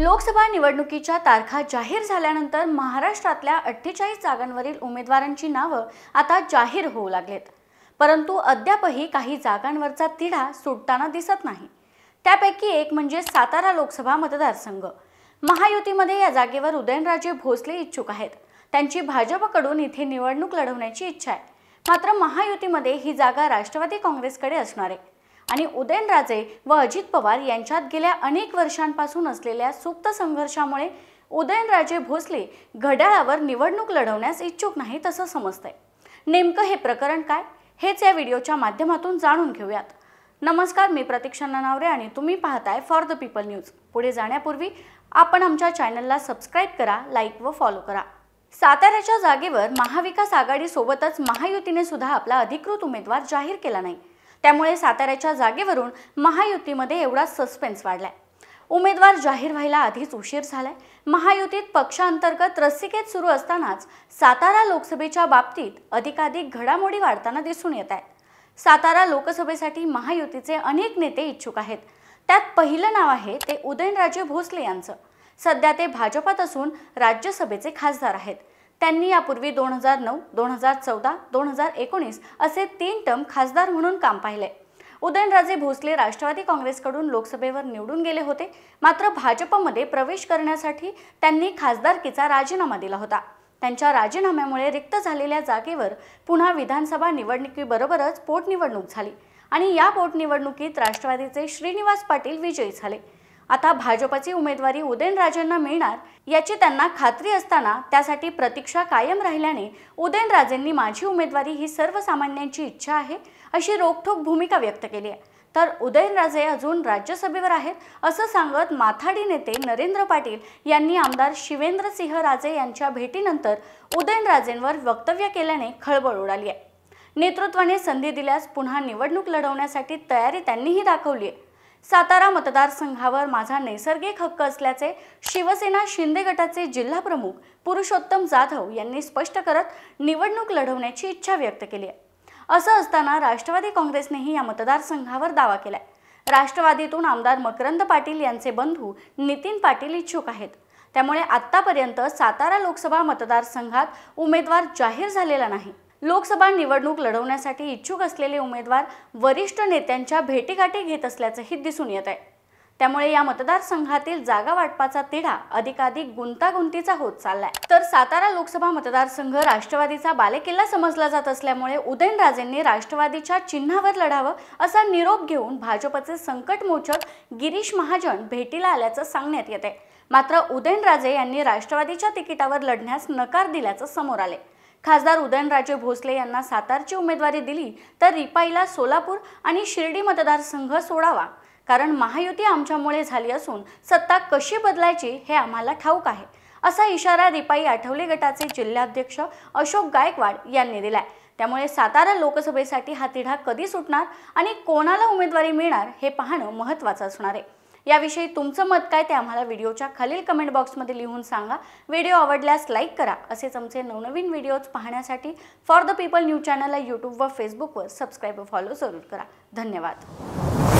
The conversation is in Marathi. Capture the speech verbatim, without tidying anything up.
लोकसभा निवडणुकीच्या तारखा जाहीर झाल्यानंतर महाराष्ट्रातल्या अठ्ठेचाळीस जागांवरील उमेदवारांची नावं आता जाहीर होऊ लागलेत। परंतु अद्यापही काही जागांवरचा तिढा सुटताना दिसत नाही। त्यापैकी एक म्हणजे सातारा लोकसभा मतदारसंघ। महायुतीमध्ये या जागेवर उदयनराजे भोसले इच्छुक आहेत। त्यांची भाजपकडून इथे निवडणूक लढवण्याची इच्छा आहे। मात्र महायुतीमध्ये ही जागा राष्ट्रवादी काँग्रेसकडे असणार आहे आणि उदयनराजे व अजित पवार यांच्यात गेल्या अनेक वर्षांपासून असलेल्या सुप्त संघर्षामुळे उदयनराजे भोसले घड्याळावर निवडणूक लढवण्यास इच्छुक नाहीत असं समजतंय। नेमकं हे प्रकरण काय हेच या व्हिडिओच्या माध्यमातून जाणून घेऊयात। नमस्कार, मी प्रतीक्षा नानावरे आणि तुम्ही पाहताय फॉर द पीपल न्यूज। पुढे जाण्यापूर्वी आपण आमच्या चॅनलला सबस्क्राइब करा, लाईक व फॉलो करा। साताऱ्याच्या जागेवर महाविकास आघाडी सोबतच महायुतीने सुद्धा आपला अधिकृत उमेदवार जाहीर केला नाही। त्यामुळे साताऱ्याच्या जागेवरून महायुतीमध्ये एवढा सस्पेन्स वाढलाय। उमेदवार जाहीर व्हायला आधीच उशीर झालाय। महायुतीत पक्षांतर्गत रस्सीखेच सुरू असतानाच सातारा लोकसभेच्या बाबतीत अधिकाधिक घडामोडी वाढताना दिसून येत आहेत। सातारा लोकसभेसाठी महायुतीचे अनेक नेते इच्छुक आहेत। त्यात पहिलं नाव आहे ते उदयनराजे भोसले यांचं। सध्या ते भाजपात असून राज्यसभेचे खासदार आहेत। त्यांनी यापूर्वी दोन हजार नऊ, दोन हजार चौदा, दोन हजार एकोणीस असे तीन टर्म खासदार म्हणून काम पाहिले। उदयनराजे भोसले राष्ट्रवादी काँग्रेसकडून लोकसभेवर निवडून गेले होते। मात्र भाजपमध्ये प्रवेश करण्यासाठी त्यांनी खासदारकीचा राजीनामा दिला होता। त्यांच्या राजीनाम्यामुळे रिक्त झालेल्या जागेवर पुन्हा विधानसभा निवडणुकीबरोबरच पोटनिवडणूक झाली आणि या पोटनिवडणुकीत राष्ट्रवादीचे श्रीनिवास पाटील विजयी झाले। आता भाजपची उमेदवारी उदयनराजेंना मिळणार याची त्यांना खात्री असताना त्यासाठी प्रतीक्षा कायम राहिल्याने उदयनराजेंनी माझी उमेदवारी ही सर्वसामान्यांची इच्छा आहे अशी रोखठोक भूमिका व्यक्त केली आहे। तर उदयनराजे अजून राज्यसभेवर आहेत असं सांगत माथाडी नेते नरेंद्र पाटील यांनी आमदार शिवेंद्रसिंह राजे यांच्या भेटीनंतर उदयनराजेंवर वक्तव्य केल्याने खळबळ उडाली आहे। नेतृत्वाने संधी दिल्यास पुन्हा निवडणूक लढवण्यासाठी तयारी त्यांनीही दाखवली आहे। सातारा मतदारसंघावर माझा नैसर्गिक हक्क असल्याचे शिवसेना शिंदे गटाचे जिल्हा प्रमुख पुरुषोत्तम जाधव यांनी स्पष्ट करत निवडणूक लढवण्याची इच्छा व्यक्त केली आहे। असं असताना राष्ट्रवादी काँग्रेसनेही या मतदारसंघावर दावा केलाय। राष्ट्रवादीतून आमदार मकरंद पाटील यांचे बंधू नितीन पाटील इच्छुक आहेत। त्यामुळे आतापर्यंत सातारा लोकसभा मतदारसंघात उमेदवार जाहीर झालेला नाही। लोकसभा निवडणूक लढवण्यासाठी इच्छुक असलेले उमेदवार वरिष्ठ नेत्यांच्या भेटीगाठी घेत असल्याचंही दिसून येत आहे। त्यामुळे या मतदारसंघातील जागा वाटपाचा तिढा अधिकाधिक गुंतागुंतीचा होत चाललाय। तर सातारा लोकसभा मतदारसंघ राष्ट्रवादीचा बालेकिल्ला समजला जात असल्यामुळे उदयनराजेंनी राष्ट्रवादीच्या चिन्हावर लढावं असा निरोप घेऊन भाजपचे संकटमोचक गिरीश महाजन भेटीला आल्याचं सांगण्यात येत आहे। मात्र उदयनराजे यांनी राष्ट्रवादीच्या तिकिटावर लढण्यास नकार दिल्याचं समोर आले। खासदार उदयनराजे भोसले यांना सातारची उमेदवारी दिली तर रिपाईला सोलापूर आणि शिर्डी मतदारसंघ सोडावा, कारण महायुती आमच्यामुळे झाली असून सत्ता कशी बदलायची हे आम्हाला ठाऊक आहे असा इशारा रिपाई आठवले गटाचे जिल्हाध्यक्ष अशोक गायकवाड यांनी दिलाय। त्यामुळे सातारा लोकसभेसाठी हा तिढा कधी सुटणार आणि कोणाला उमेदवारी मिळणार हे पाहणं महत्त्वाचं असणार आहे। याविषयी तुमचं मत काय ते आम्हाला व्हिडिओच्या खालील कमेंट बॉक्समध्ये लिहून सांगा। व्हिडिओ आवडल्यास लाईक करा। असेच आमचे नवनवीन व्हिडिओज पाहण्यासाठी फॉर द पीपल न्यूज चॅनलला यूट्यूब व फेसबुकवर सबस्क्राईब व फॉलो जरूर करा। धन्यवाद।